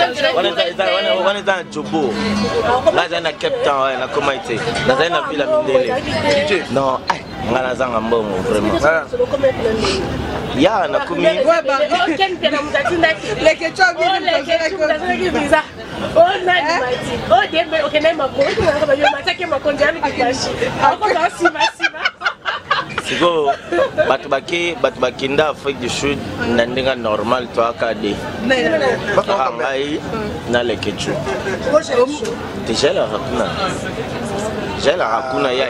On est dans Djobo. Là, j'ai un Cape Town, on a comment été. Dans un ville à Mindele. Non, on a un bon vraiment. Il y a un commis. Les questions Sigo batubaki nda Afrique du Sud ndinga normal to akade ngai na lekechu déjà la hakuna ya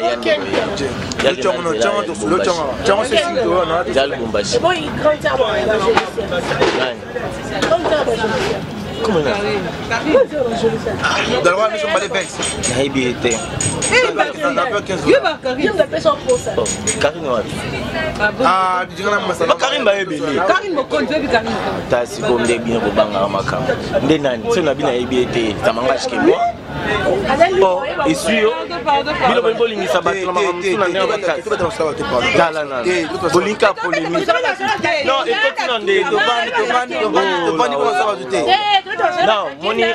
comment on a dans le mission balé Vex na ibité on a peu 15 jours Karim ah dijana masala Karim ba ebele Karim mo konzo bi Karim ta si ko nde bien ko banga makam nde nani so na bina ibité tamanga shikemo bon ici bilo bo lingisa batla makamtu na neo bakati dala na bolinka polémique non et tout nde to bani ko ça va douter non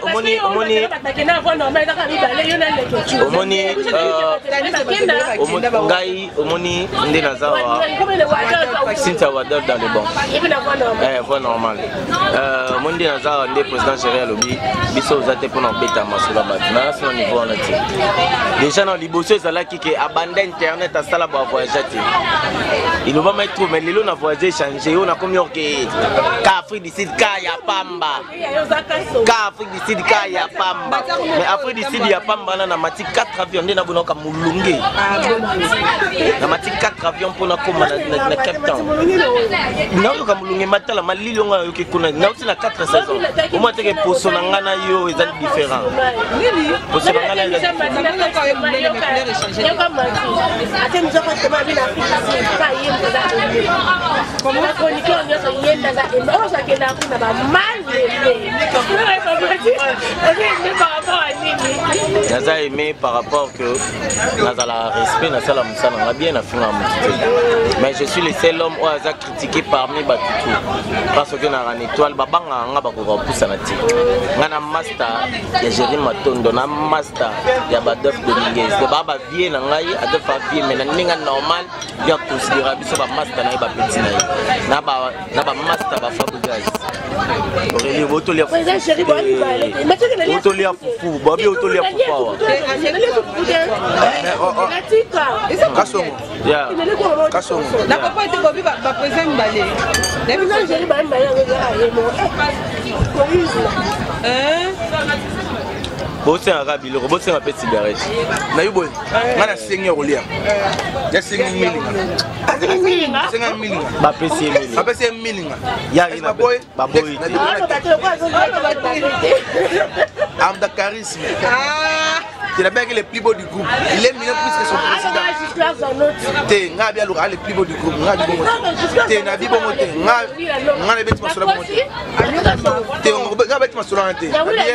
omoni nde nazawa Cynthia Wador dans le bon voie normal omoni nde nazawa nde président général lobi biso ozate pour beta masula bat na son niveau on a dit déjà dans liboso ezalaki ke abanda internet asala ba voyager te il va mettre mais lelo na voyager changer on a comme que ka Afrique du Sud ka ya pamba ka Afrique du Sud ka ya pamba mais Afrique du Sud ya pamba na mati 4 avions nde na bonoka mulunge na mati 4 avions pour na koma na Cape Town na ko mulunge matala malili nga yoki kuna na uti na 4 saisons au moins teke poso na ngana yo ezali différent poso na ngana ezali Naza aimé par rapport que Nazala respect Nazala Moussana on a bien affaire à mais je suis le seul homme où Aza critiqué parmi Batutu parce que na ran étoile babanga nga bakoko poussa na ti ngana master ya Jérémy Matondo na master ya Badef Dominguez de baba vie na ngai Adolphe vie mais na ninga normal ya considérer biso ba master na ba petit na ba master ba Fabregas Aurélie Otolia Otolia Foufou Babi Otolia Foufou Kasongo ya Kasongo na papa était Bobby ba président Mbalé na biso Jérémy Mbalé Bosse un rabilo, bosse un petit cigarette. Na yubo, ngana sengi olia. Ya sengi milinga. Sengi milinga. Ba pesi milinga. Ba pesi milinga. Ya ina boy, ba boy. Am da charisme. Il a bien que les plus beaux du groupe. Il est mieux plus que son président. T'es nga bien le plus beau du groupe. Nga du bon. T'es na bi bon moté. Nga le bête masula bon moté. T'es nga bête masula moté.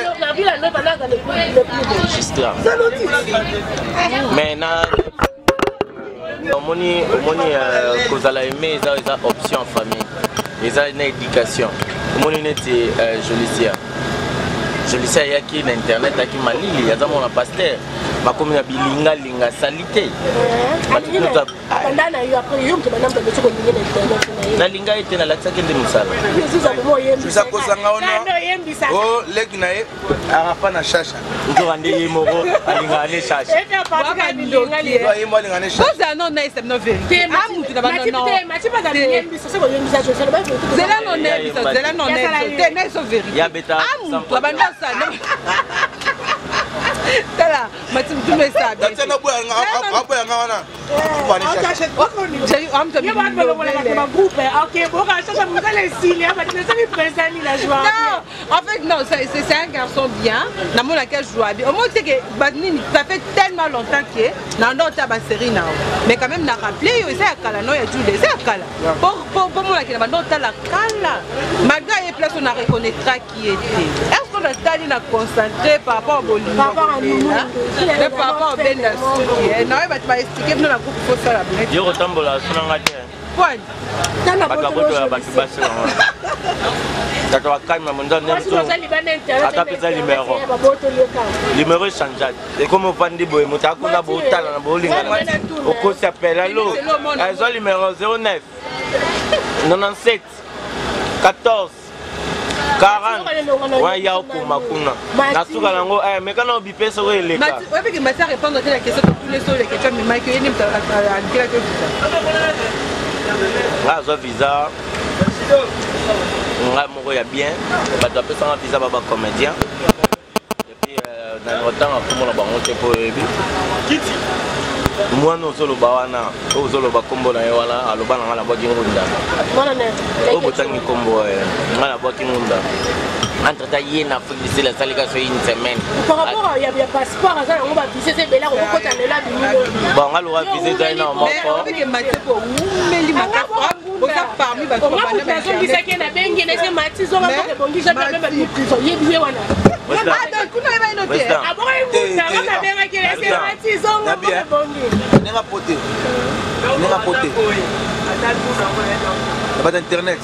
Mais na omoni kozala aimer eza option en famille. Eza une éducation. Omoni neti Jolicia. Jolicia yaki na internet aki malili yaza mona pasteur bakomi na bilinga linga salité. Bandana yo après yo mtobana mpe betsoko linga na internet. Na linga ete na latsa kende musala. Bisa kozanga ona. Oh leki na ye arafa na shasha. Nzo rande ye moko alinga ne shasha. Baba linga li. Wa ye mo alinga ne shasha. Boza non na isem no vérité. Amutu na bana non. Matiba za yembi so ko yembi za so ba. Zela non ne biso, zela non ne. Te ne so vérité. Ya beta. Amutu bana ça. Tala, mati mtume sabe. Datana boya nga wana. Pani shasha. J'ai am to Yo ba belo wala ba groupe. OK, bon ka shasha muzale sili ya ba tesa ni présent ni la joie. Non, en fait non, c'est un garçon bien. Na mon laquelle je joue bien. Au moins c'est que Badnini ça fait tellement longtemps que na ndota ba série na. Mais quand même na rappeler yo c'est akala no ya Jude, c'est akala. Pour moi laquelle na ndota la kala. Malgré les places on a reconnaîtra qui était. Est-ce qu'on a stadi na concentré par rapport au volume? Par rapport à nous. Par rapport au Benda Suki. Na ba tu expliquer nous la groupe faut ça la blague. Yo retambola sunanga te. Point. Bakaboto ya bakibasi. Tata wa calme mon donne ata pesa numéro numéro change et comme on vend boy mota ko na botala na bolinga au ko s'appelle allo elles ont numéro 09 97 14 40 ouais ya ko makuna na suka nango mais quand on bipé ça ouais les gars ouais parce que ma sœur répond à la question de tous les sols les questions mais Mike il n'aime pas là zo visa on a ya bien ba doit passer un visa baba comédien et puis dans le temps pour la banque pour kiti moi non solo bawana o solo ba kombo na wala aloba na ngala boki ngunda mona ne o botangi kombo ngala boki ngunda entre ta yena fixer la salika sur une semaine par rapport il y a passeport ça on va viser c'est bela on peut aller là bon ngalo va viser ça na mo ko avec maté pour meli makafra o ça parmi ba ko ba na so bisa ke na bengi na se mati zo ba ko bongi ja ba ba ni so ye biye wana ah kuna eba inote ah bon na ba benga ke na se mati zo ba ko bongi Nenga poté. Nenga poté. Pas d'internet.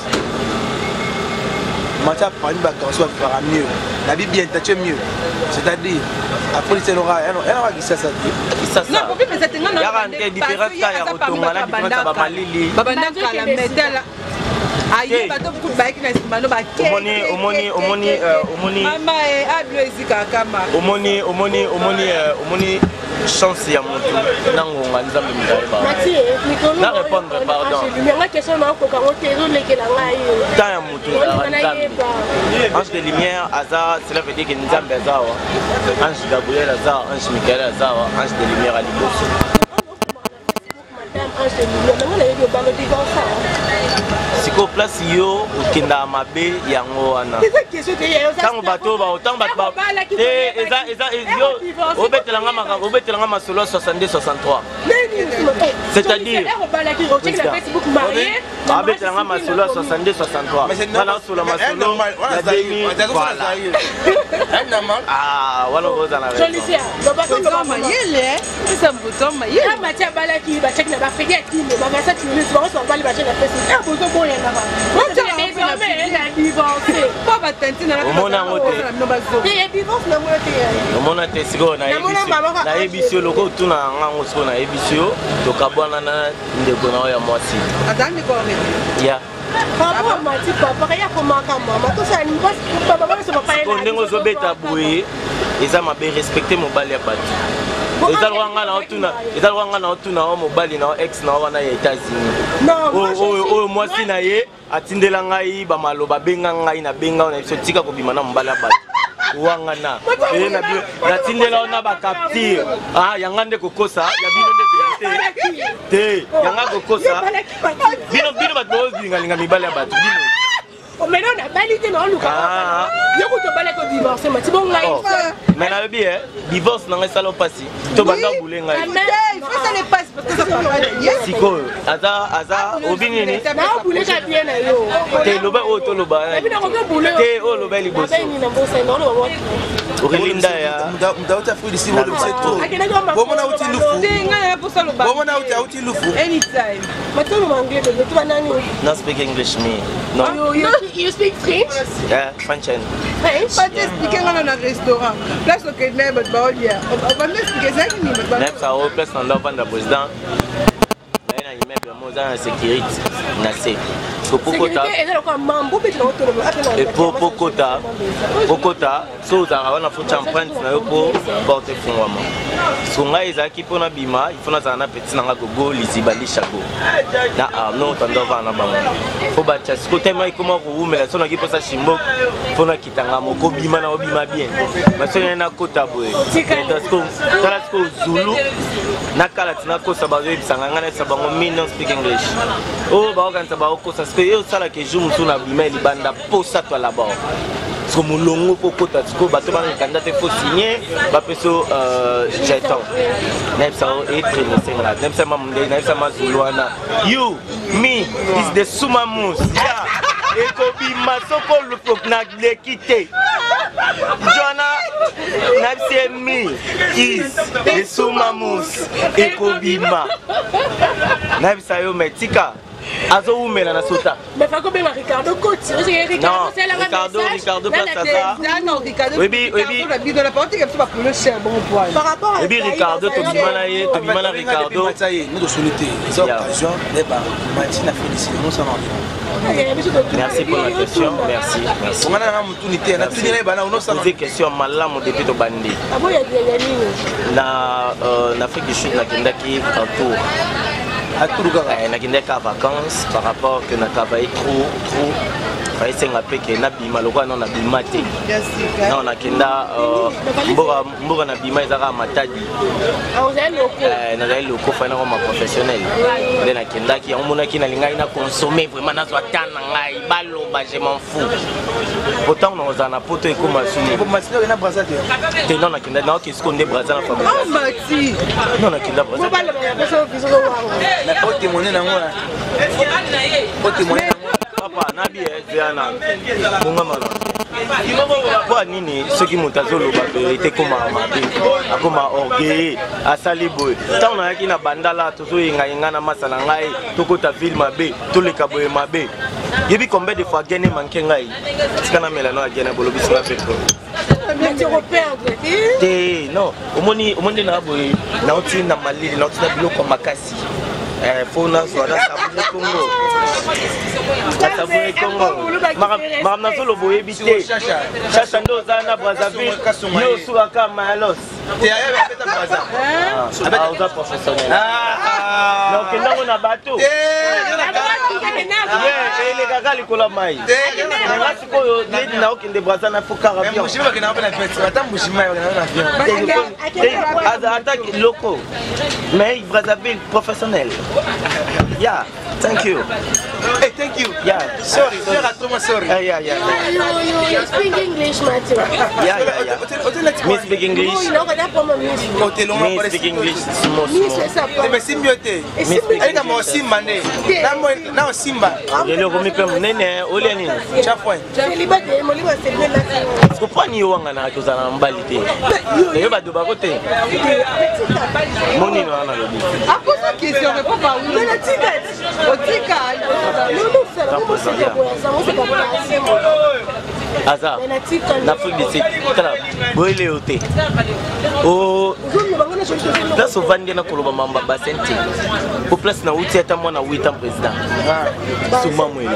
Macha parmi ba garçon fera mieux. La Bible bien t'as mieux. C'est-à-dire après c'est l'aura elle va qui ça dit. Ça non pour mais ça tenga na garantie différence ka ya kotonga la différence ba malili babanda kala metala ayi bato beaucoup ba ki na simano ba ke omoni mama e ablo ezika kama omoni chance ya moto nangonga nzambe mutaiba na répondre pardon la question na ko ka otero lekela ngai ta ya moto ange de lumière azar cela veut dire que nzambe azawa ange Gabriel azar ange Michael azar ange de lumière à liboso siko place yo okenda mabe yango wana tango bato te eza yo obetelanga masolo 62 63 c'est-à-dire abetelanga masolo 62 63 wana osola masolo ya demi voilà ah wana kozala mayele esa mbuto mayele matia balaki ba check na ba fedi atime ba ngasa tulu ba so bali ba check na Facebook ah bozo boya na ba pas batenti na omona ngote et divorce na mo te omona te siko na ebisio loko tuna ngango siko na ebisio to kabwana na ndeko na ya mwasi atandi ko ya papa mati papa ya ko makamba mato sa ni pas papa ba so papa ko ndengo zo beta boye eza mabe respecter mobali ya batu eza lwanga na otuna o mobali na ex na wana ya États-Unis oyo mwasi na ye atindela ngai bamaloba benga ngai na benga na biso tika kobima na mobali ya batu wanga na natindela ona bakaptire yanga nde kokosa ya bino nde verité te yanga kokosa bino bato bozingalinga mibali ya bato bino mais non na balité na luka yoko to balako divorcer mati bon ngai mais na bi divorce na ngai salo pasi to banga bulenga il faut ça les passe parce que ça parle siko aza obinini na bulenga bien na yo te loba o to loba te o loba liboso okelinda ya mdauta fridi si wolo biseto bomona uti lufu tinga ya pour ça loba bomona uti lufu anytime matolo manglais de tu banani no speak English me no you speak French yeah French pas t'expliquer dans un restaurant place au Kenya but ba olia on va m'expliquer ça qui ni ba même ça au place dans l'enfant du président na immeuble moza en sécurité na c'est Pokota et Pokota so za wana fucha empreinte na yo po porte fondement so ngai ezaki pona bima il faut na zana petit na gogo liziba lishago na no tandova na bango faut ba tchas ko tema ikoma ko umela so na ki posa shimbo pona kitanga moko bima na obima bien maso na kota boye dasko tarasko zulu na kala tina ko sabazo bisanga ngana sabango million speak English oh ba okanta ba okosa yo sala ke jour mutu na bima libanda posa toi là-bas so mulongo pokota tiko bato ba candidate faut signer ba peso jeton nem sa e traîner singla nem sa mamunde nem sa mazulwana you me is the sumamus ya ekobi masoko lufok na lekite Jona Napsie me is the sumamus ekobima Napsa yo metika Azo umela na sota. Mais faut que bien Ricardo coach. Non, Ricardo place ça. Non, Ricardo. Oui. La partie qui est pour le cher bon poil. Par rapport à Ricardo, to bimana Ricardo. Nous de solité. C'est occasion débat. Martine a félicité nous ça. Merci pour la question, merci. On a une opportunité, Posez question malamu depuis to bandi. Ah bon, il y a des lignes. En Afrique du Sud, na qui en tour. Na vacances par rapport que na travaillé trop. C'est un peu que na bima lokwa non na bima te. Non na kenda mboga na bima ezaka matadi. Na zali loko fa na ma professionnel. De na kenda ki on mona ki na linga ina consommer vraiment na zo tana ngai baloba je m'en fous. Pourtant on a na poto ekoma suni. Pour Martine na braza te. Te non na kenda na ki skonde braza na famille. Oh Mati. Non na kenda braza. Na poto témoigner na ngona. Poto témoigner Papa nabi ezana bonga mala kwa nini soki moto azoloba vérité koma mabe akoma orgueil asali boye ntango nayaki na bandala tozoyengayenga na masa na ngai tokota ville mabe toleka boye mabe yebi combien de fois gene manke ngai tika na melano ya gene bolobisi na petro te non omoni na boye nauti na malili nauti na biloko makasi fona soda sabune Congo sabune Congo makamna solo boye bité chacha ndo zana Brazzaville yo suka malos te aye beta braza avec des professionnels donc ndongo na bato ele kaka likola mai nga sikoyo ledi na okende braza na fokara bien mushima kena na fête ata mushima na avion attaque locaux mais Brazzaville professionnel. Yeah, thank you. Hey, thank you. Yeah, sorry. Sorry. Yeah. You speak English, Matthew. Yeah. Me speak English. Me speak English. Small. Mais symbiote. Aïka mo simba ne. Na simba. Ele ko mi pem nene ole ni. Chafoi. Libate mo liba se bien là. Ko pani wanga na ko zana mbalite. Yo ba do ba kote. Moni no ana lobi. A pose la question mais pas où. Mais la tika. Otika. Azar. L'Afrique du Sud. Boile ote. Oh. Place au Vandé na koloba mamba basente. Pour place na outi ata mwana 8 ans président. Souma mwele.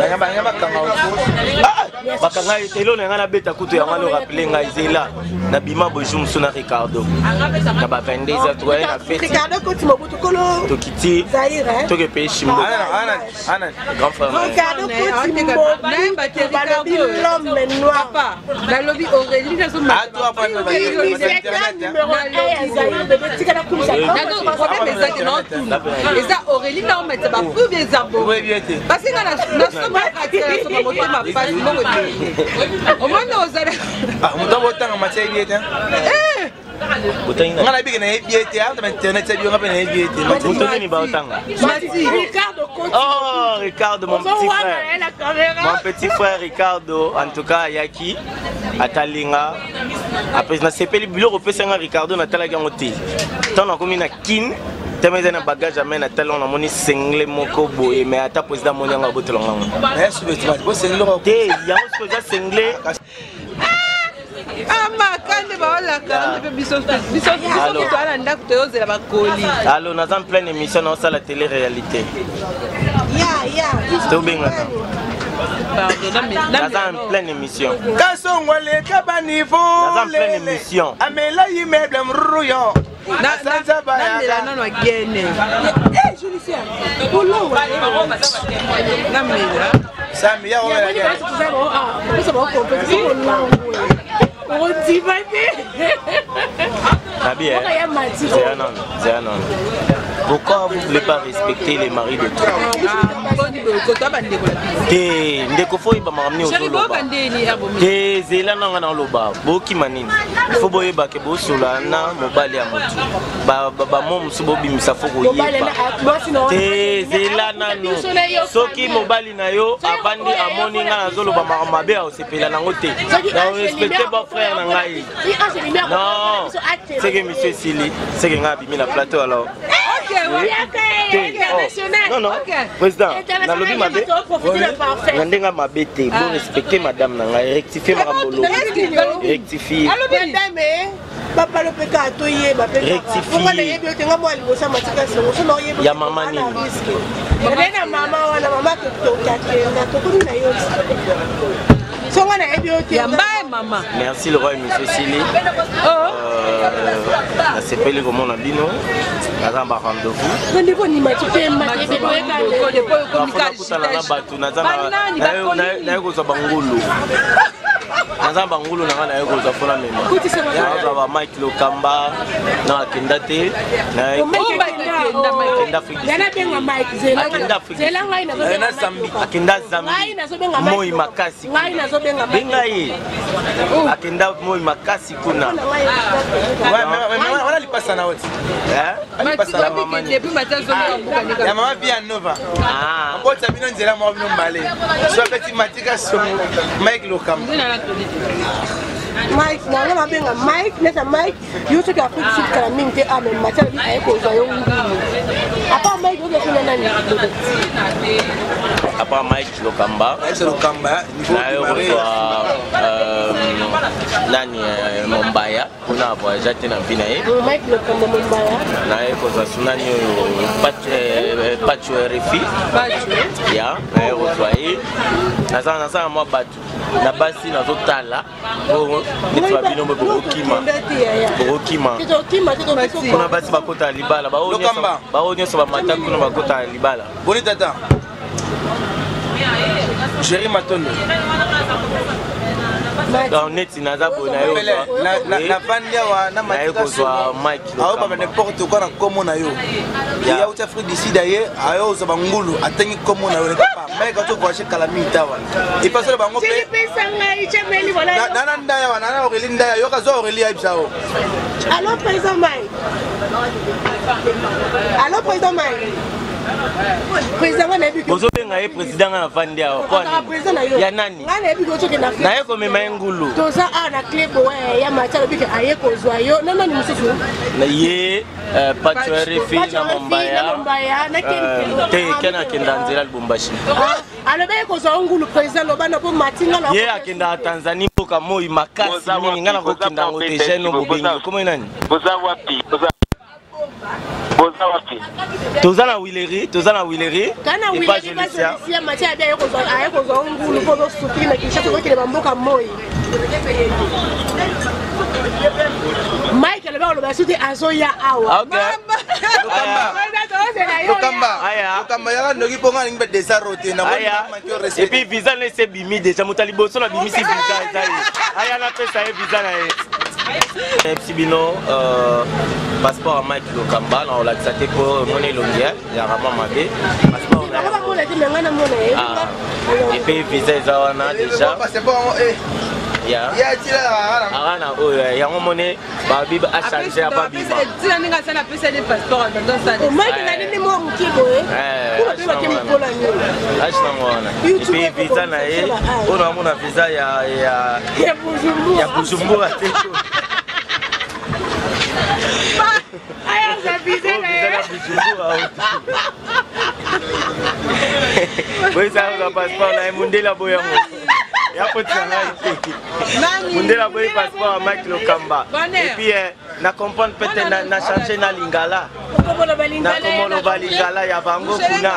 Bakanga etelo na ngana beta kutu ya ngalo rappeler ngai zela na bima bojum suna Ricardo. Na ba 22 ans toi na fête. Ricardo koti mobutu kolo. Tokiti. Zaire. Toke pe shimbo. Ana. Grand frère. Ricardo koti mobutu. L'homme noir. Papa, la lobby Aurélie na zuma. Ah toi pas na eza Aurélie na ometa ba fu des arbres. Parce que na soma kati soma moto ma pasi mongo te. O mwana ozala. Ah muto botanga matei biete. Botanga. Ngala bige na biete ata internet sa biyo ngapa na biete. Muto ni ba otanga. Ricardo Conti. Oh, Ricardo mon petit frère. Mon petit frère Ricardo en tout cas yaki atalinga. Après na sepeli biloko pesanga Ricardo na talaga ngoti. Tana komi na kin. Temeza na bagage amena talon na moni single moko boye mais ata président monyanga botolanga. Merci beaucoup. Bo single te yango soja single. Ama kande ba wala kande biso to ala ndako to yozela ba koli. Allô, nous en pleine émission dans la télé-réalité. C'est bien là. Dans en pleine émission. Kasongwale kabanivo. Dans en pleine émission. Amela imeble mruyo. Non, gene. Eh, Julicia. Polo wa. Na mela. Sami ya wa. Ça va compétition langue. On dit pas. C'est un homme. Pourquoi vous ne voulez pas respecter les maris de tout? Non, c'est que monsieur Sili, c'est que nous avons mis la plateau alors. Non, non, président, dans le Mabé, Nandenga Mabé, bon respecter madame Nanga, rectifier Marambolo, rectifier. Papa le péka atoyé, ma péka. Rectifier. Ya maman ni. Na mama wana mama na tokuni na yo. Songa na ebiote. Ya mbae mama. Merci le roi monsieur Sili. Na sepeli comme on a dit non. Naza ba rendez-vous. Rendez-vous ni matite matite na ko za bangulu. Naza bangulu na kana yeko za fona mema. Naza ba Mike Lokamba na kendate na Yana benga Mike Zela ngai na Zambi akenda Zambi moi makasi ngai na zo benga benga ye akenda moi makasi kuna wana lipasa na wote alipasa na mama depuis matin zo mbuka ya mama pia nova mbota bino nzela mwa bino mbale so petit matika so Mike Lokamba Mike, na nga benga Mike, nesa Mike, yo soki Afrique Sud kala mingi te ame matala bi ayeko za yo ngulu. Apa Mike yo kena nani? Apa Mike Lokamba. Na yo nani Mombaya, kuna voyage tena mpina ye. Mike Lokamba Mombaya. Na yo koza sunani Pacho RFI. Pacho. Ya, na yo kozoye. Naza mwa batu. Na basi nazotala neti babino mwe bokokima kuna basi bakota libala bao nyonso bamata kuna bakota libala boni tata Jerry Matondo neti naza boye na vandi awa na makozwa Mike ayo baba n'importe quoi na komo na yo ya uta Afrique du Sud aye ayo uza bangulu atengi komo na yo ne papa mais quand tu vois chez Kalami tawa et parce que bango pe nana ndaya wana nana Aurélie ndaya yo kazo Aurélie aibsao Allô président Mike. Allô président Mike. Président na ebi ko bozobenga ye président na vandi awa ya nani na ebi ko choke na na ye ko mema ngulu toza na club ya matala bike aye ko zwa yo non mususu na ye Pacho RFI na Mombaya na te kena kenda nzela Lubumbashi alobe ko zwa ngulu président lobana po matinga la ye akenda Tanzania mboka moi makasi mingi ngana ko kenda ngote jeune bobengi komo nani boza wapi toza na Wileri kana Wileri bazosia matia bia yoko ayeko zo ngulu po zo supiri na kisha ko kile bamboka moi Michael ba lo basuti azoya awa Lokamba ya ndoki ponga ngbe desarote na et puis visa ne se bimi déjà motali boso na bimi si visa ezali aya na pesa e visa na e Sibino passeport à Mike Lokamba na olakisa te po moni longia ya rama mabe passeport na et puis visa ezawana déjà ya arana oyo yango mone babiba a changer ba biba tila ninga sana pesa de passeport dans ça Mike na nini mo mkibo kuna biba ke mkola ni ashna ngona et puis visa na ye ona mona visa ya Bujumbura te aya za visa na ye boy ça va passeport na mundela boyango ya potsanga mundela boy passeport à Mike Lokamba et puis na comprendre peut-être na changer na lingala na komolo balingala ya bango kuna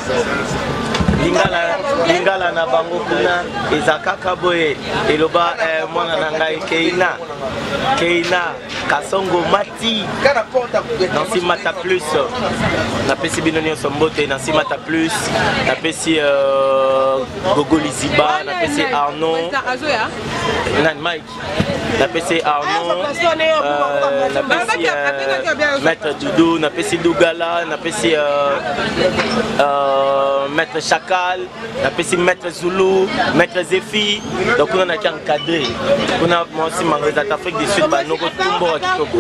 lingala na bango kuna ezakaka boye eloba mwana na ngai Keina Kasongo Mati Nancy Mata Plus na pesi bino nyonso mbote Nancy Mata Plus na pesi Gogo Liziba na pesi Arnaud nan Mike na pesi Arnaud na pesi Maître Doudou na pesi Dougala na pesi Maître Chakal na pesi Maître Zulu Maître Zefi donc on a qu'un cadre on a aussi mangé dans l'Afrique du Sud bah nous retombe à Kitoko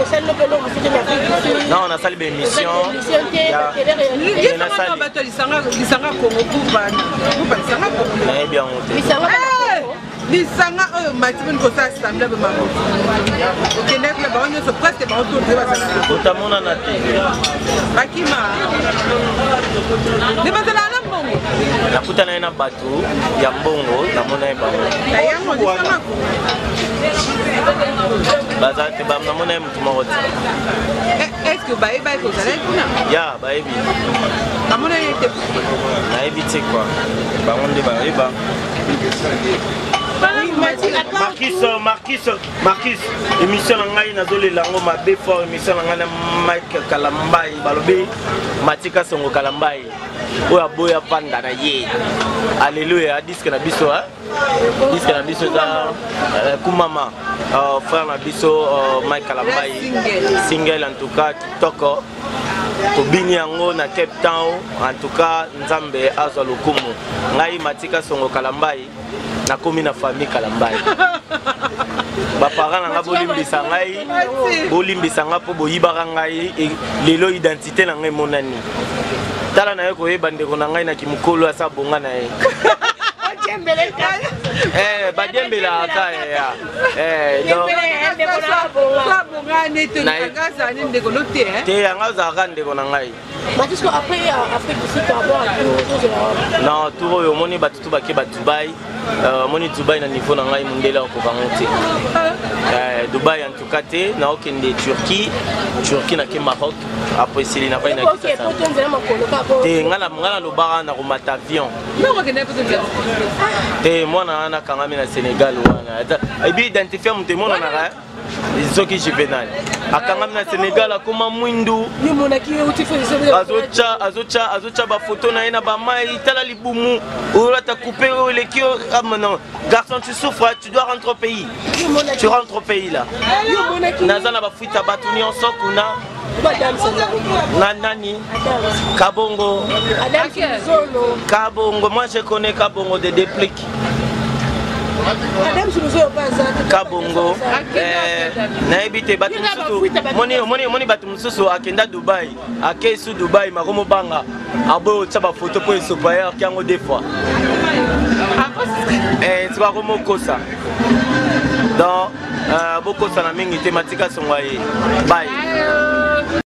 non on a salé l'émission il y a salé lisanga Congo pour lisanga Congo bien monté lisanga oyo matiboni kosala semblable mamoto okende kuna bango nyonso presque baotourne basala otamonana te bakima nde bazalaka na mbongo nakutana ye na bato ya mbongo namona ye bango yango lisangako bazala te namona ye motu moko te estce bayeba ye kozala ye kuna ya bayebi namona ye te nayebi te kua bango nde bayeba Marquis, émission na ngai nazolela ngo mabe fort émission na ngai na Mike Kalambai balobi Matika Songo Kalambai oya boya panda na ye alléluia disque na biso disque na biso za kumama frère na biso Mike Kalambai single en tout cas TikTok tobini yango na Cape Town en tout cas Nzambe azwa lokumu ngai Matika Songo Kalambai nakomi na famille Kalambai baparents nanga bolimbisa ngai bolimbisa nga po boyibaka ngai lelo identité na ngai monani tala na ye koyeba ndeko na ngai na kimokolo asa bonga na ye badiembelaka te yanga ozalaka ndeko na ngai non tour oyo omoni bato to bake ba Dubai omoni Dubai na niveau na ngai mondele okokango te Dubai en tout cas te naokende Turquie nake Maroc après esili na pai na kisasa te ngana lobaka na komata avion te mwana wana kangami na Sénégal wana ebi identifier moto emonanaka soki juvenal akangami na Sénégal akoma mwindu azocha bafoto na ye na bamai tala libumu olata coupe oleki non garçon tu souffres tu dois rentrer au pays tu rentres au pays là naza na bafuita bato nyonso kuna nani Kabongo moi je connais Kabongo de Déplique Kabongo nayebi te bato mosusu moni bato mosusu akenda Dubai akesu Dubai makomo banga aboyo tya bafoto po esopayer kiango deux fois tika komo kosa donc bokosa na mingi te Matika Songo ye bye